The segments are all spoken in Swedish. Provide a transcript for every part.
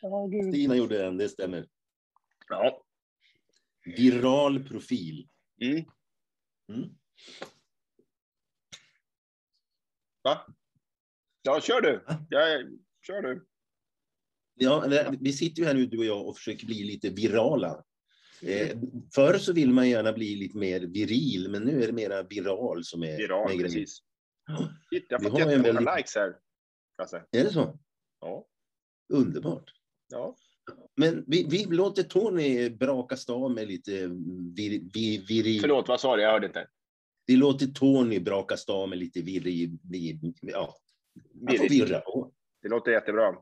Stina gjorde den, det stämmer. Ja. Viral profil. Va? Ja, kör du. Kör du. Ja, vi sitter ju här nu, du och jag, och försöker bli lite virala. Förr så vill man gärna bli lite mer viril, men nu är det mera viral som är... Viral, precis. Jag har fått jättemånga likes här. Alltså. Är det så? Ja. Underbart. Ja. Men vi låter Tony braka stav med lite viril. Förlåt, vad sa du? Jag hörde inte. Vi låter Tony braka stav med lite viril. Ja, han får virra på. Det låter jättebra.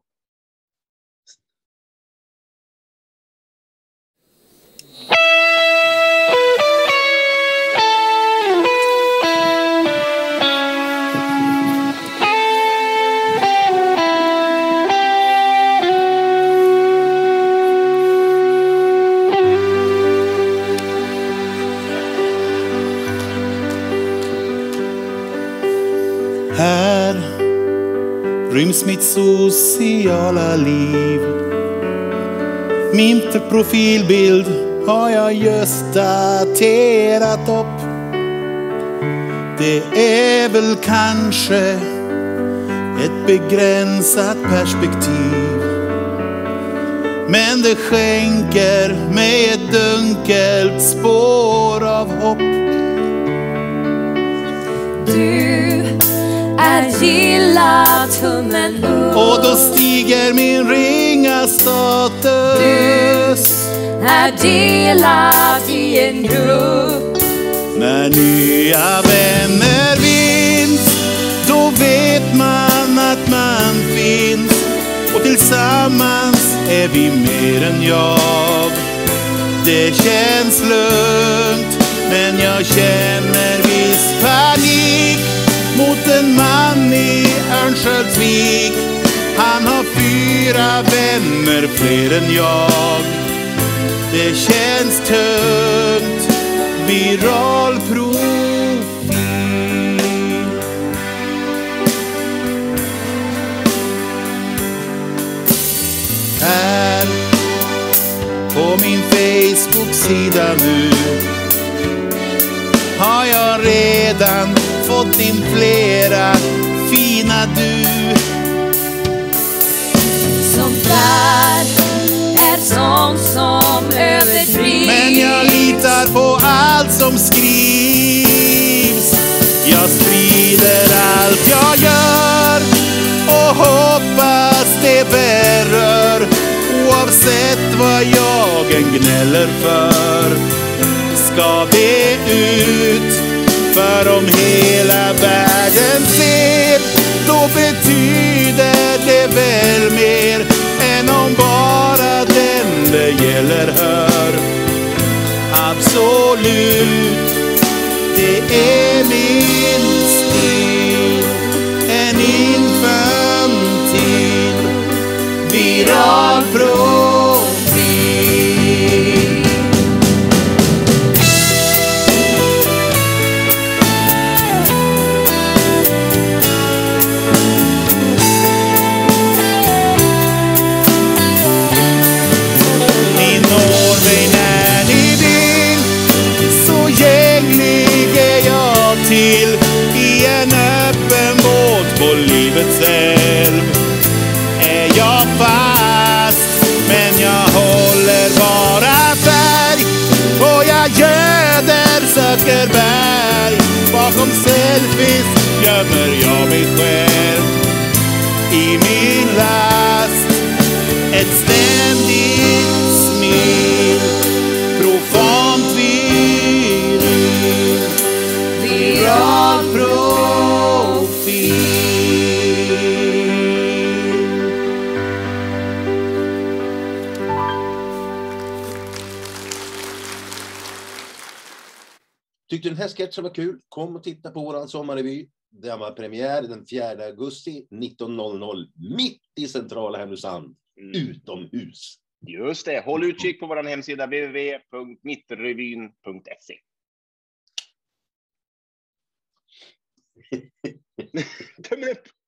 Här ryms mitt sociala liv. Min profilbild har jag just daterat upp. Det är väl kanske ett begränsat perspektiv, men det skänker mig ett dunkelt spår av hopp. Du är gillad tummen upp, och då stiger min ringa status. Du är delad i en grupp. När nya vänner vinns, då vet man att man finns, och tillsammans är vi mer än jag. Det känns lugnt, men jag känner viss panik mot en man i Örnsköldsvik. Han har 4 vänner fler än jag. Det känns tungt, viral profil. Här på min Facebook-sida nu har jag redan fått in flera fina du. Sånt där är sånt som överdrivs, men jag litar på allt som skrivs. Jag sprider allt jag gör och hoppas det berör, oavsett vad jag än gnäller för. Ska det ut, för om hela världen ser, då betyder det väl mer än om bara den det gäller hör. Absolut, det är min stil, en infantil viral profil. Till i en öppen båt på livets älv. Är jag fast, men jag håller bara färg, och jag göder söker berg. Bakom selfies gömmer jag mig själv. I min last ett ständigt smil, profant viril, viral profil. Tyckte den här sketchen var kul? Kom och titta på våran sommarrevy. Den var premiär den 4 augusti 19.00 mitt i centrala Härnösand, utomhus. Just det, håll utkik på vår hemsida www.mittrevyn.se. Tummen upp!